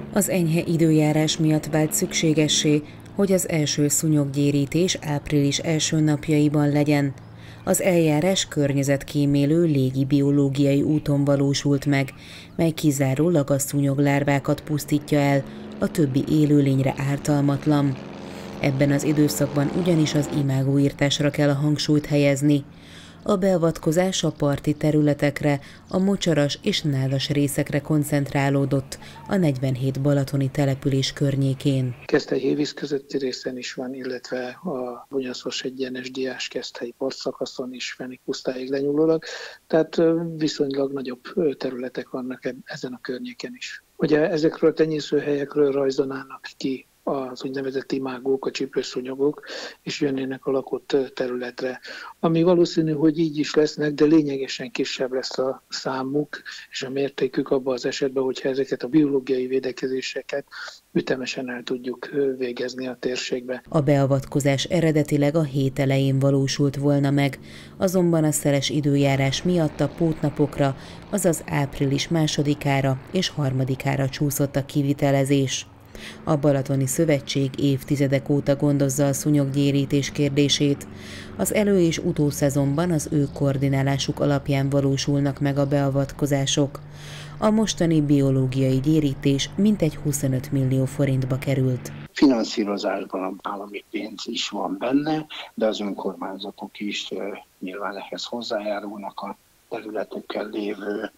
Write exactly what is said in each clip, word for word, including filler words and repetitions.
Az enyhe időjárás miatt vált szükségessé, hogy az első szúnyoggyérítés április első napjaiban legyen. Az eljárás környezetkímélő légi-biológiai úton valósult meg, mely kizárólag a szúnyoglárvákat pusztítja el, a többi élőlényre ártalmatlan. Ebben az időszakban ugyanis az imágóirtásra kell a hangsúlyt helyezni. A beavatkozás a parti területekre, a mocsaras és nádas részekre koncentrálódott a negyvenhét balatoni település környékén. Keszthely-Hévíz közötti részen is van, illetve a Bonyaszos egyenes Diás Keszthelyi partszakaszon is Fenik pusztáig lenyúlólag, tehát viszonylag nagyobb területek vannak ezen a környéken is. Ugye ezekről a tenyészőhelyekről rajzolnának ki az úgynevezett imágók, a csiprőszúnyogok, és jönnének a lakott területre. Ami valószínű, hogy így is lesznek, de lényegesen kisebb lesz a számuk és a mértékük abban az esetben, hogyha ezeket a biológiai védekezéseket ütemesen el tudjuk végezni a térségbe. A beavatkozás eredetileg a hét elején valósult volna meg, azonban a szeles időjárás miatt a pótnapokra, azaz április másodikára és harmadikára csúszott a kivitelezés. A Balatoni Szövetség évtizedek óta gondozza a szúnyoggyérítés kérdését. Az elő- és utószezonban az ő koordinálásuk alapján valósulnak meg a beavatkozások. A mostani biológiai gyérítés mintegy huszonöt millió forintba került. Finanszírozásban az állami pénz is van benne, de az önkormányzatok is nyilván ehhez hozzájárulnak a területükkel lévő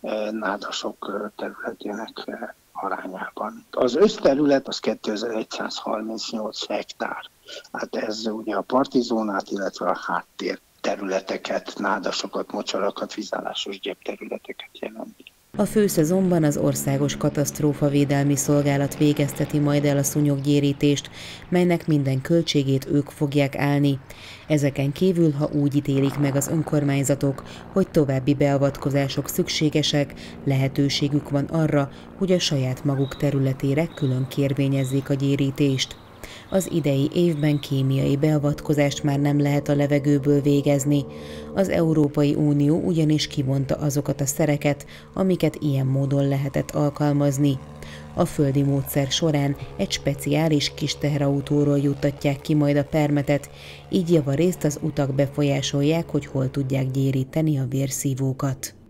nádasok területének arányában. Az összterület az kétezer-százharmincnyolc hektár. Hát ez ugye a partizónát, illetve a háttér területeket, nádasokat, mocsarakat, vízállásos gyepterületeket jelenti. A főszezonban az Országos Katasztrófavédelmi Szolgálat végezteti majd el a szúnyoggyérítést, melynek minden költségét ők fogják állni. Ezeken kívül, ha úgy ítélik meg az önkormányzatok, hogy további beavatkozások szükségesek, lehetőségük van arra, hogy a saját maguk területére külön kérvényezzék a gyérítést. Az idei évben kémiai beavatkozást már nem lehet a levegőből végezni. Az Európai Unió ugyanis kivonta azokat a szereket, amiket ilyen módon lehetett alkalmazni. A földi módszer során egy speciális kis teherautóról juttatják ki majd a permetet, így javarészt az utak befolyásolják, hogy hol tudják gyéríteni a vérszívókat.